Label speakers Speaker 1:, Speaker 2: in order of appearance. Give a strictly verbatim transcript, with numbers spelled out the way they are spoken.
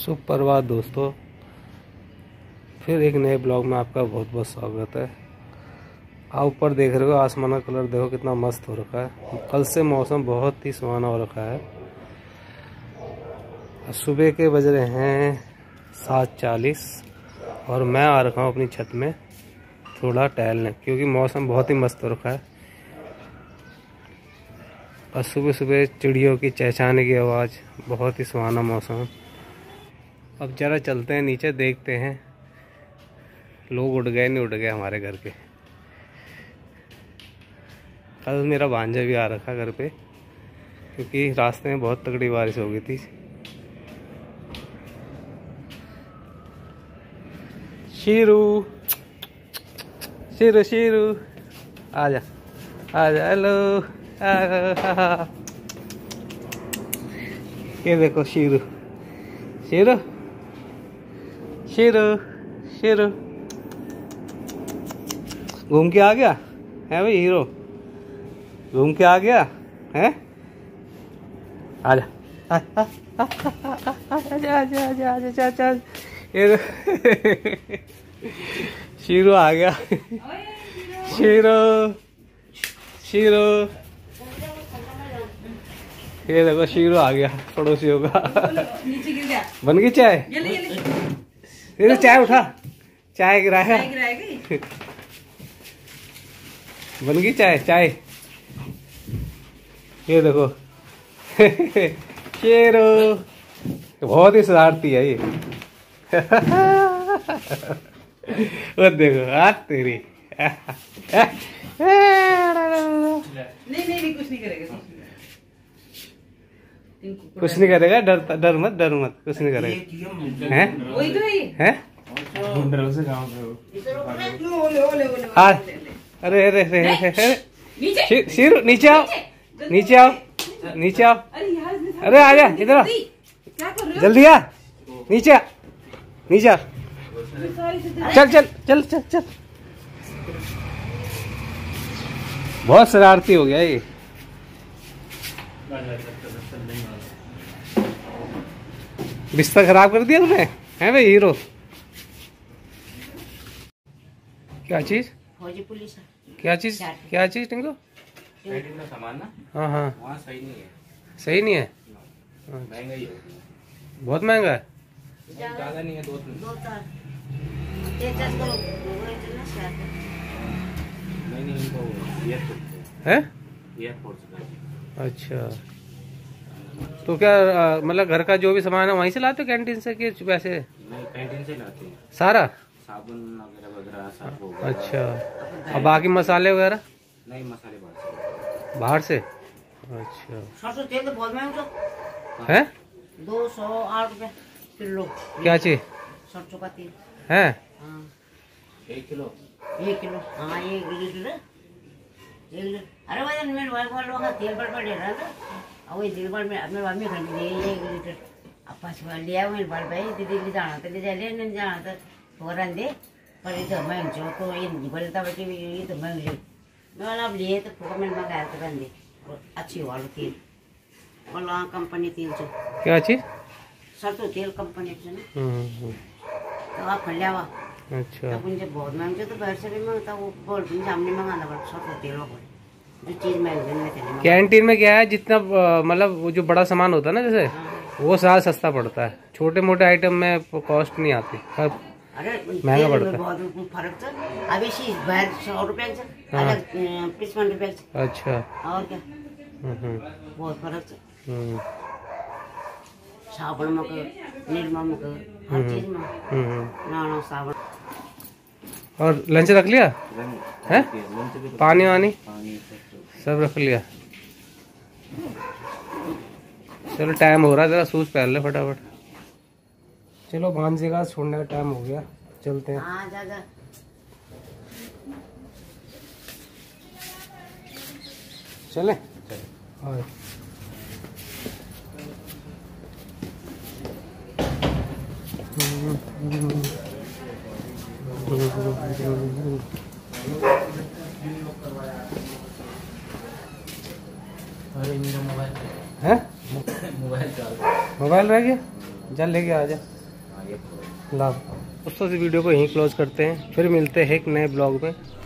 Speaker 1: सुप्रभात दोस्तों, फिर एक नए ब्लॉग में आपका बहुत बहुत स्वागत है। आप ऊपर देख रहे हो, आसमान का कलर देखो कितना मस्त हो रखा है। कल से मौसम बहुत ही सुहाना हो रखा है। सुबह के बज रहे हैं सात चालीस और मैं आ रखा हूँ अपनी छत में थोड़ा टहलने, क्योंकि मौसम बहुत ही मस्त हो रखा है। और सुबह सुबह चिड़ियों की चहचहाने की आवाज़, बहुत ही सुहाना मौसम। अब जरा चलते हैं नीचे, देखते हैं लोग उड़ गए नहीं उड़ गए हमारे घर के। कल मेरा भांजा भी आ रखा घर पे, क्योंकि रास्ते में बहुत तगड़ी बारिश हो गई थी। शीरू शीरू शीरू आजा आजा, हेलो। ये देखो शीरू शीरू शीरू शीरू घूम के आ गया है भाई, हीरो घूम के आ गया है। आजा आजा आजा आजा आजा आजा, ये शीरू आ गया। शीरू शीरू, ये देखो शीरू आ गया पड़ोसियों का। बन गई चाय? ये चाय उठा, चाय गिराया। बन गई चाय चाय। ये देखो शेरो बहुत ही शरारती है ये। वो देखो हाथ तेरी।
Speaker 2: नहीं नहीं कुछ नहीं करेगा,
Speaker 1: कुछ नहीं करेगा। डर डर मत डर मत, कुछ नहीं करेगा। हैं
Speaker 2: वही तो है ये
Speaker 1: हैं
Speaker 3: से गाँव
Speaker 1: हाँ। अरे अरे अरे शीरू नीचे आओ, नीचे आओ, नीचे आओ। अरे आजा इधर आ, जल्दी आ, नीचे आ, नीचे आ। चल चल चल चल चल। बहुत शरारती हो गया ये। बिस्तर खराब कर दिया तुमने, है भाई हीरो। क्या चीज?
Speaker 2: फौजी पुलिस।
Speaker 1: क्या चीज क्या चीज टिंको?
Speaker 3: सामान ना,
Speaker 1: हाँ हाँ
Speaker 3: वहाँ सही नहीं है।
Speaker 1: सही नहीं है,
Speaker 3: महंगा ही है,
Speaker 1: बहुत महंगा है।
Speaker 3: ज्यादा नहीं है, दो तीन। नहीं नहीं, इनको एयरपोर्ट
Speaker 1: है।
Speaker 3: एयरपोर्ट से।
Speaker 1: अच्छा, तो क्या मतलब घर का जो भी सामान है वहीं से लाते हो कैंटीन से कि वैसे?
Speaker 3: नहीं, कैंटीन से लाते हैं
Speaker 1: सारा
Speaker 3: साबुन वगैरह वगैरह सब होगा।
Speaker 1: अच्छा, और बाकी मसाले वगैरह?
Speaker 3: नहीं, मसाले बाहर
Speaker 1: बाहर से। अच्छा,
Speaker 2: सरसों तेल तो बहुत महंगा
Speaker 1: है,
Speaker 2: दो सौ आठ रुपए किलो।
Speaker 1: क्या चीज?
Speaker 2: सरसों का तेल
Speaker 1: है?
Speaker 2: हाँ
Speaker 3: एक किलो
Speaker 2: एक किलो। हाँ एक लीटर है, एक लीटर। अरे भाई मेरे भाई वालों का तेल पर पड़े रहा था, और वही दिल भर में अपने भाभी घर में ले एक लीटर। अब पाँच बार लिया मेरे बाल भाई दीदी ले जाना था, ले जा ले नहीं जाना था फौरन दे। पर ये तो महंग जो तो ये नहीं बोलता बच्चे, ये तो महंग ली। मैं वाला अब लिए तो फूका मैंने मंगाया तो बन दे अच्छी वाला तेल, और कंपनी तेल से।
Speaker 1: क्या चीज?
Speaker 2: सरसों तेल कंपनी से ना,
Speaker 1: हम्म,
Speaker 2: तो आप खा लिया।
Speaker 1: अच्छा,
Speaker 2: तब उनसे बहुत महंगे तो बाहर से भी मंगता, वो बोल सामने मंगाना पड़ता सरसों तेल को, जो चीज महंगी में।
Speaker 1: कैंटीन में क्या है, जितना मतलब वो जो बड़ा सामान होता है ना, जैसे वो सारा सस्ता पड़ता है। छोटे मोटे आइटम में कॉस्ट नहीं आती,
Speaker 2: अरे
Speaker 1: महंगा पड़ता है।
Speaker 2: बहुत फर्क था। अभी सी बाहर सौ रुपए से अलग पचपन रुपए से।
Speaker 1: अच्छा,
Speaker 2: और क्या,
Speaker 1: हम्म
Speaker 2: बहुत फर्क था।
Speaker 1: हम्म
Speaker 2: साबुन में निर्मा में हर चीज में
Speaker 1: हम्म।
Speaker 2: ना ना साबुन।
Speaker 1: और लंच रख लिया है? पानी वानी
Speaker 3: पानी
Speaker 1: सब रख लिया। चलो टाइम हो रहा है, जरा शूज पहन ले फटाफट। चलो भांजे का छोड़ने का टाइम हो गया, चलते हैं।
Speaker 2: हाँ जा जा।
Speaker 1: चले और
Speaker 3: अरे मेरा मोबाइल
Speaker 1: है,
Speaker 3: मोबाइल चार्ज
Speaker 1: मोबाइल रह गया। जल लेके आ जा।
Speaker 3: हाँ, ये तो
Speaker 1: ला दोस्तों, इस वीडियो को यहीं क्लोज करते हैं, फिर मिलते हैं एक नए ब्लॉग में।